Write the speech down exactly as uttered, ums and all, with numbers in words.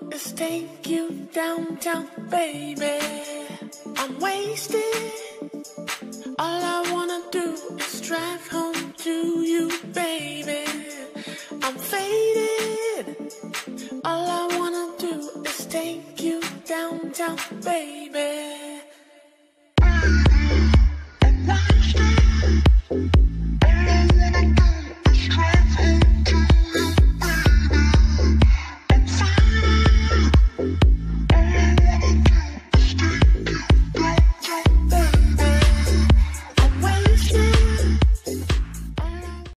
is take you downtown, baby. I'm wasted. All I wanna do is drive home to you, baby. I'm faded. All I wanna do is take you downtown, baby.